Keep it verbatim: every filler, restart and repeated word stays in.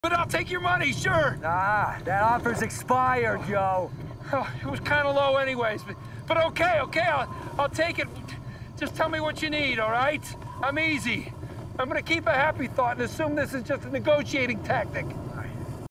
But I'll take your money, sure. Nah, that offer's expired, Joe. Oh, it was kind of low anyways, but, but okay, okay, I'll, I'll take it. Just tell me what you need, all right? I'm easy. I'm gonna keep a happy thought and assume this is just a negotiating tactic.